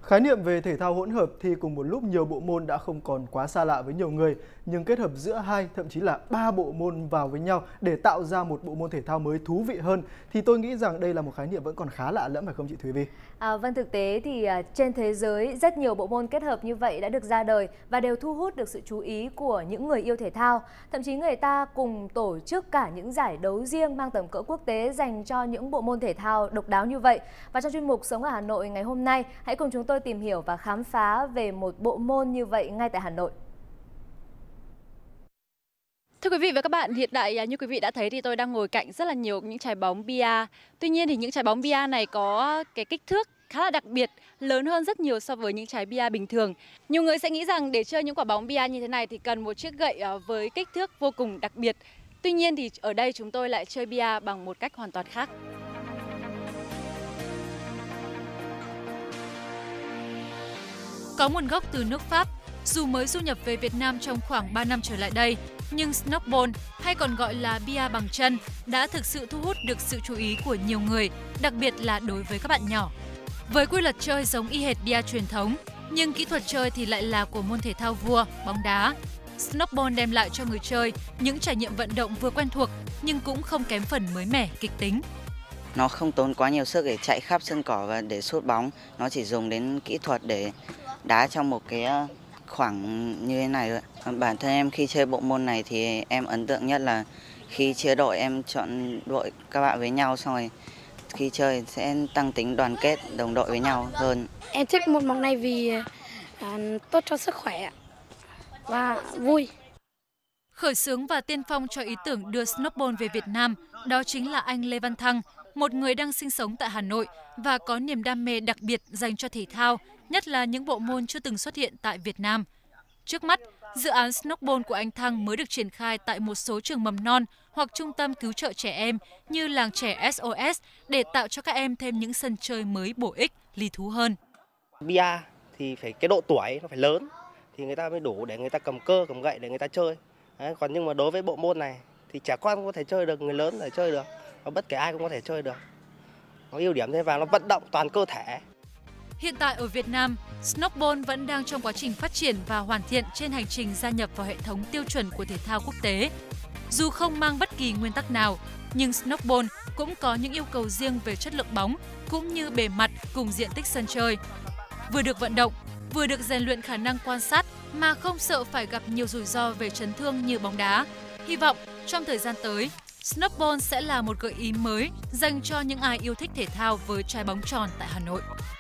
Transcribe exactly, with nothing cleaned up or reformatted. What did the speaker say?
Khái niệm về thể thao hỗn hợp thì cùng một lúc nhiều bộ môn đã không còn quá xa lạ với nhiều người, nhưng kết hợp giữa hai, thậm chí là ba bộ môn vào với nhau để tạo ra một bộ môn thể thao mới thú vị hơn thì tôi nghĩ rằng đây là một khái niệm vẫn còn khá lạ lẫm, phải không chị Thúy Vi? À, vâng, thực tế thì à, trên thế giới rất nhiều bộ môn kết hợp như vậy đã được ra đời và đều thu hút được sự chú ý của những người yêu thể thao. Thậm chí người ta cùng tổ chức cả những giải đấu riêng mang tầm cỡ quốc tế dành cho những bộ môn thể thao độc đáo như vậy. Và trong chuyên mục Sống ở Hà Nội ngày hôm nay, hãy cùng chúng tôi tìm hiểu và khám phá về một bộ môn như vậy ngay tại Hà Nội. Thưa quý vị và các bạn, hiện tại như quý vị đã thấy thì tôi đang ngồi cạnh rất là nhiều những trái bóng bia. Tuy nhiên thì những trái bóng bia này có cái kích thước khá là đặc biệt, lớn hơn rất nhiều so với những trái bia bình thường. Nhiều người sẽ nghĩ rằng để chơi những quả bóng bia như thế này thì cần một chiếc gậy với kích thước vô cùng đặc biệt. Tuy nhiên thì ở đây chúng tôi lại chơi bia bằng một cách hoàn toàn khác. Có nguồn gốc từ nước Pháp, dù mới du nhập về Việt Nam trong khoảng ba năm trở lại đây, nhưng snookerball hay còn gọi là bia bằng chân đã thực sự thu hút được sự chú ý của nhiều người, đặc biệt là đối với các bạn nhỏ. Với quy luật chơi giống y hệt bia truyền thống, nhưng kỹ thuật chơi thì lại là của môn thể thao vua, bóng đá. Snookerball đem lại cho người chơi những trải nghiệm vận động vừa quen thuộc nhưng cũng không kém phần mới mẻ, kịch tính. Nó không tốn quá nhiều sức để chạy khắp sân cỏ và để sút bóng, nó chỉ dùng đến kỹ thuật để đá trong một cái khoảng như thế này thôi. Bản thân em khi chơi bộ môn này thì em ấn tượng nhất là khi chia đội em chọn đội các bạn với nhau, xong rồi khi chơi sẽ tăng tính đoàn kết đồng đội với nhau hơn. Em thích môn bóng này vì à, tốt cho sức khỏe và vui. Khởi xướng và tiên phong cho ý tưởng đưa snookerball về Việt Nam đó chính là anh Lê Văn Thăng, một người đang sinh sống tại Hà Nội và có niềm đam mê đặc biệt dành cho thể thao, nhất là những bộ môn chưa từng xuất hiện tại Việt Nam. Trước mắt, dự án snookerball của anh Thăng mới được triển khai tại một số trường mầm non hoặc trung tâm cứu trợ trẻ em như làng trẻ ét o ét để tạo cho các em thêm những sân chơi mới bổ ích, lý thú hơn. Bia thì phải cái độ tuổi nó phải lớn thì người ta mới đủ để người ta cầm cơ, cầm gậy để người ta chơi. Đấy, còn nhưng mà đối với bộ môn này thì trẻ con cũng có thể chơi được, người lớn có thể chơi được, và bất kể ai cũng có thể chơi được. Có ưu điểm thế và nó vận động toàn cơ thể. Hiện tại ở Việt Nam, snookerball vẫn đang trong quá trình phát triển và hoàn thiện trên hành trình gia nhập vào hệ thống tiêu chuẩn của thể thao quốc tế. Dù không mang bất kỳ nguyên tắc nào, nhưng snookerball cũng có những yêu cầu riêng về chất lượng bóng cũng như bề mặt cùng diện tích sân chơi. Vừa được vận động, vừa được rèn luyện khả năng quan sát mà không sợ phải gặp nhiều rủi ro về chấn thương như bóng đá. Hy vọng trong thời gian tới, snookerball sẽ là một gợi ý mới dành cho những ai yêu thích thể thao với trái bóng tròn tại Hà Nội.